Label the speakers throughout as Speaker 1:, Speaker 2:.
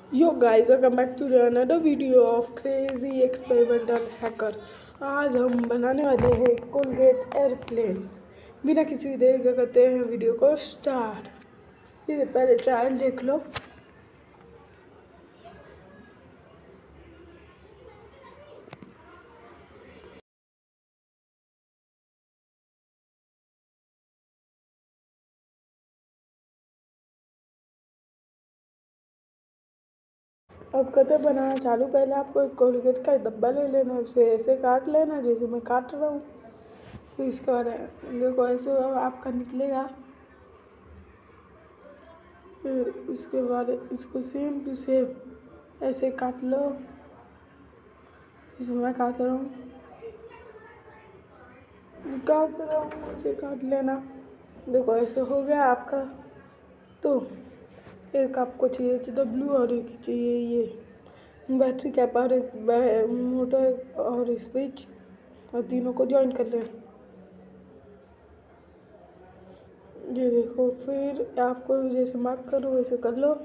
Speaker 1: Yo guys, welcome back to another video of crazy experimental hacker। आज हम बनाने वाले हैं कोलगेट एयरप्लेन। बिना किसी देर के करते हैं वीडियो को स्टार्ट। ये पहले ट्रायल देख लो। अब कहते बनाना चालू। पहले आपको एक कोलगेट का डब्बा ले लेना, उसे ऐसे काट लेना जैसे मैं काट रहा हूँ। फिर इसके बाद देखो ऐसे आपका निकलेगा। फिर उसके बाद इसको सेम टू सेम ऐसे काट लो, जैसे मैं काट रहा हूँ। ऐसे काट लेना। देखो ऐसे हो गया आपका। तो एक आपको चाहिए HW और एक चाहिए ये बैटरी कैप और एक मोटर और स्विच, और तीनों को ज्वाइन कर लेना। ये देखो, फिर आपको जैसे मार्क करो वैसे कर लो।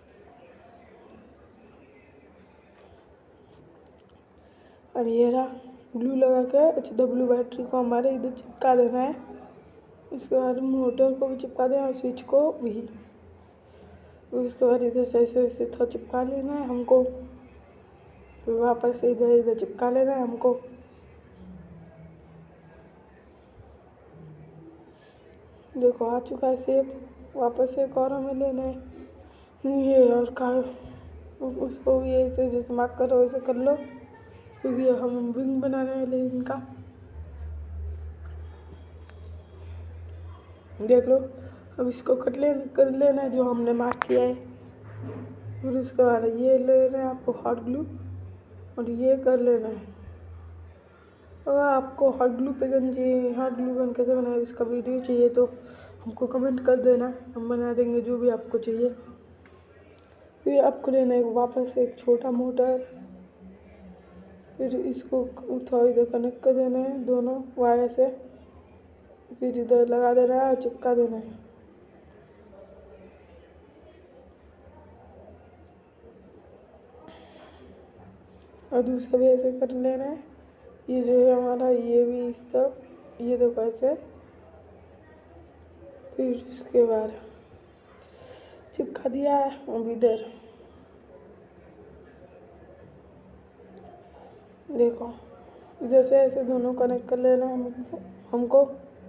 Speaker 1: और ये रहा ग्लू लगा के HW बैटरी को हमारे इधर चिपका देना है। उसके बाद मोटर को भी चिपका देना और स्विच को भी। उसके बाद इधर से ऐसे थोड़ा चिपका लेना है हमको। फिर वापस से इधर चिपका लेना है हमको। देखो आ चुका है शेप। वापस से एक और हमें लेना है ये, और का उसको भी ऐसे जैसे मार्क करो वैसे कर लो, क्योंकि हम विंग बनाने वाले इनका। देख लो, अब इसको कर लेना है जो हमने मार्क किया है। फिर उसके बाद ये लेना है आपको हॉट ग्लू, और ये कर लेना है। अगर आपको हॉट ग्लू पेन चाहिए, हॉट ग्लू गन कैसे बनाए उसका वीडियो चाहिए तो हमको कमेंट कर देना, हम बना देंगे जो भी आपको चाहिए। फिर आपको लेना है वापस से एक छोटा मोटर। फिर इसको थोड़ा इधर कनेक्ट कर देना है दोनों वायर से। फिर इधर लगा देना है और चिपका देना है। और दूसरा भी ऐसे कर लेना है। ये जो है हमारा, ये भी इस तरफ, ये देखो ऐसे। फिर उसके बाद चिपका दिया है अब इधर। देखो इधर से ऐसे दोनों कनेक्ट कर लेना हमको।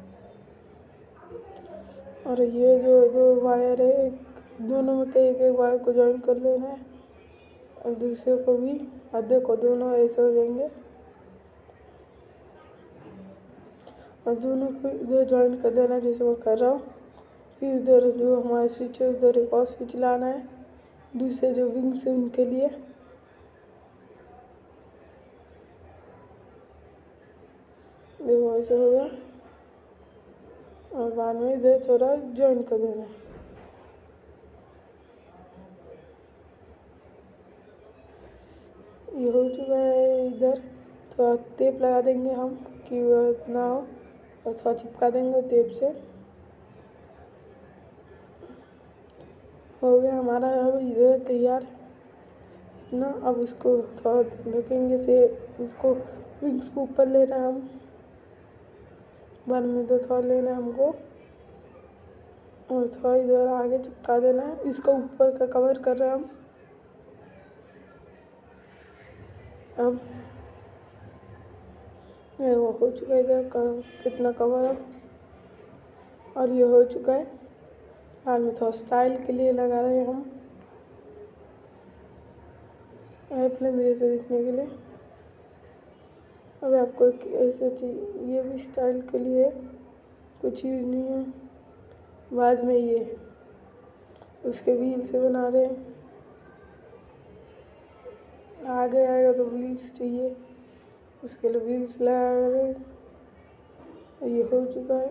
Speaker 1: और ये जो दो वायर है, दोनों में कई एक वायर को ज्वाइन कर लेना है, और दूसरे को भी। और देखो दोनों ऐसे हो जाएंगे, और दोनों को इधर ज्वाइन कर देना जैसे मैं कर रहा हूँ। फिर इधर जो हमारा स्विच है, उधर एक और स्विच लाना है दूसरे जो विंग्स है उनके लिए। देखो ऐसे हो गया, और बाद में इधर थोड़ा ज्वाइन कर देना है। ये हो चुका है। इधर थोड़ा टेप लगा देंगे हम कि वह ना हो, और थोड़ा चिपका देंगे टेप से। हो गया हमारा अब इधर तैयार इतना। अब इसको थोड़ा रखेंगे से, इसको विंग्स को ऊपर ले रहे हैं हम। बाद में इधर थोड़ा लेना है हमको, और थोड़ा इधर आगे चिपका देना है। इसको ऊपर का कवर कर रहे हैं हम। अब ये वो हो चुका है इधर कितना कवर अब, और ये हो चुका है। बाद में थोड़ा स्टाइल के लिए लगा रहे हैं हम, एयरप्लेन जैसे दिखने के लिए। अब आपको एक ऐसा चाहिए, ये भी स्टाइल के लिए, कुछ यूज़ नहीं है। बाद में ये उसके व्हील से बना रहे हैं। आगे आएगा तो व्हील्स चाहिए, उसके लिए व्हील्स लगा रहे हैं। ये हो चुका है।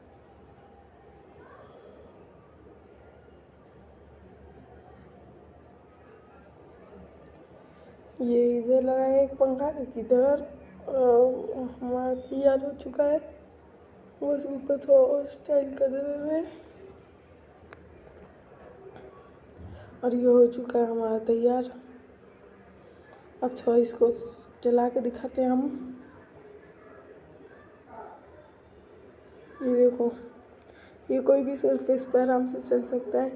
Speaker 1: ये इधर लगा है एक पंखा, एक इधर। हमारा तैयार हो चुका है। बस ऊपर थोड़ा और स्टाइल कर दे रहे हैं। और ये हो चुका है हमारा तैयार। अब थोड़ा इसको चला के दिखाते हैं हम। ये देखो, ये कोई भी सरफेस पे आराम से चल सकता है।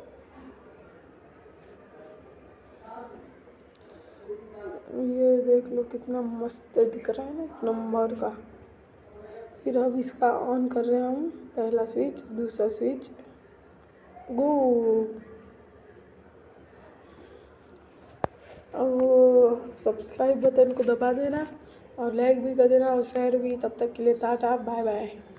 Speaker 1: ये देख लो कितना मस्त दिख रहा है ना, एक नंबर का। फिर अब इसका ऑन कर रहे हैं हम, पहला स्विच, दूसरा स्विच, गो। अब वो सब्सक्राइब बटन को दबा देना और लाइक भी कर देना और शेयर भी। तब तक के लिए टाटा, बाय बाय।